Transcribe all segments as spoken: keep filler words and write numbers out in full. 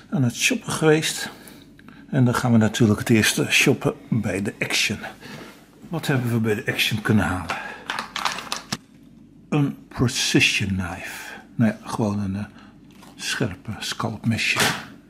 aan het shoppen geweest. En dan gaan we natuurlijk het eerste shoppen bij de Action. Wat hebben we bij de Action kunnen halen? Een precision knife. Nou ja, gewoon een uh, scherpe scalpmesje.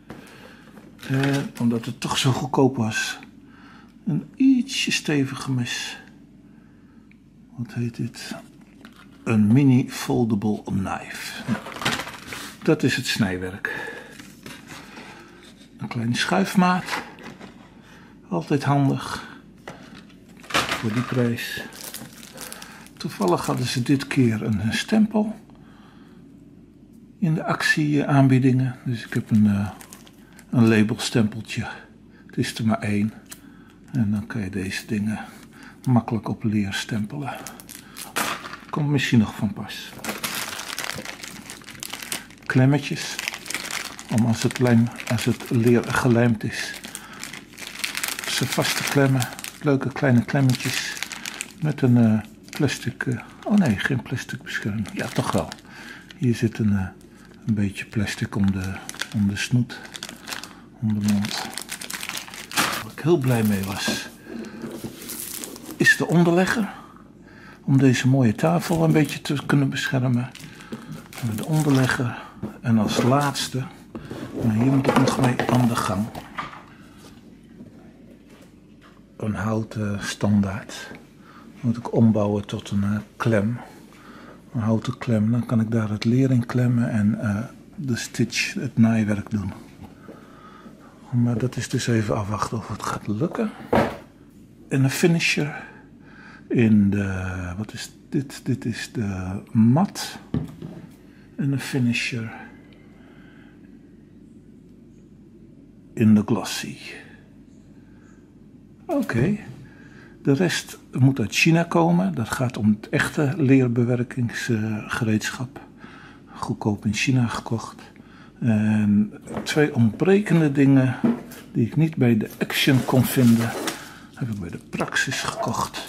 En omdat het toch zo goedkoop was, een ietsje steviger mes. Wat heet dit? Een mini foldable knife. Nou, dat is het snijwerk. Een kleine schuifmaat. Altijd handig. Voor die prijs. Toevallig hadden ze dit keer een stempel. In de actieaanbiedingen. Dus ik heb een, uh, een labelstempeltje. Het is er maar één. En dan kan je deze dingen makkelijk op leer stempelen. Komt misschien nog van pas. Klemmetjes. Om als het, lijm, als het leer gelijmd is, ze vast te klemmen. Leuke kleine klemmetjes. Met een uh, plastic... Uh, oh nee, geen plastic bescherming. Ja, toch wel. Hier zit een, uh, een beetje plastic om de, om de snoet. Om de mond. Waar ik heel blij mee was, is de onderlegger. Om deze mooie tafel een beetje te kunnen beschermen. De onderlegger. En als laatste, nou hier moet ik nog mee aan de gang. Een houten standaard. Moet ik ombouwen tot een uh, klem. Een houten klem. Dan kan ik daar het leer in klemmen en uh, de stitch, het naaiwerk doen. Maar dat is dus even afwachten of het gaat lukken. En een finisher. In de, wat is dit? Dit is de mat. En een finisher in de glossy. Oké. Okay. De rest moet uit China komen. Dat gaat om het echte leerbewerkingsgereedschap. Goedkoop in China gekocht. En twee ontbrekende dingen die ik niet bij de Action kon vinden, heb ik bij de Praxis gekocht.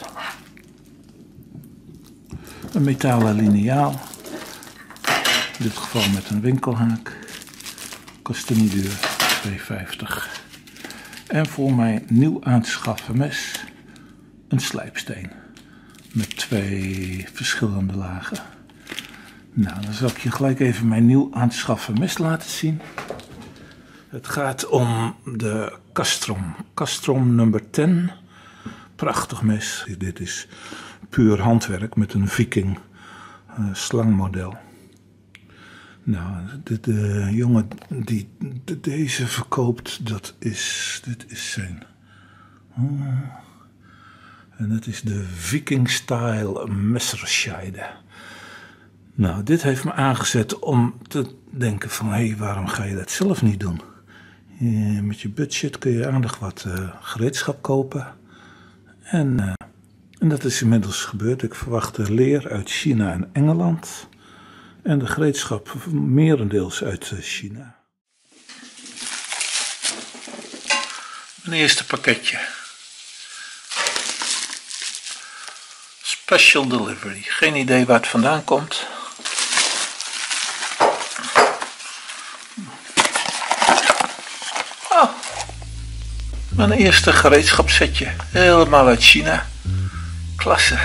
Een metalen liniaal. In dit geval met een winkelhaak. Kostte niet duur, twee vijftig. En voor mijn nieuw aan te schaffen mes, een slijpsteen. Met twee verschillende lagen. Nou, dan zal ik je gelijk even mijn nieuw aan te schaffen mes laten zien. Het gaat om de Castrom. Castrom nummer tien. Prachtig mes. Dit is puur handwerk met een Viking uh, slangmodel. Nou, de, de jongen die de, deze verkoopt, dat is, dit is zijn. Oh, en dat is de Viking Style Messerscheide. Nou, dit heeft me aangezet om te denken van, hé, hey, waarom ga je dat zelf niet doen? Je, met je budget kun je aardig wat uh, gereedschap kopen. En, uh, en dat is inmiddels gebeurd. Ik verwacht de leer uit China en Engeland. En de gereedschap merendeels uit China. Mijn eerste pakketje. Special delivery. Geen idee waar het vandaan komt. Oh, mijn eerste gereedschapssetje. Helemaal uit China. Klasse.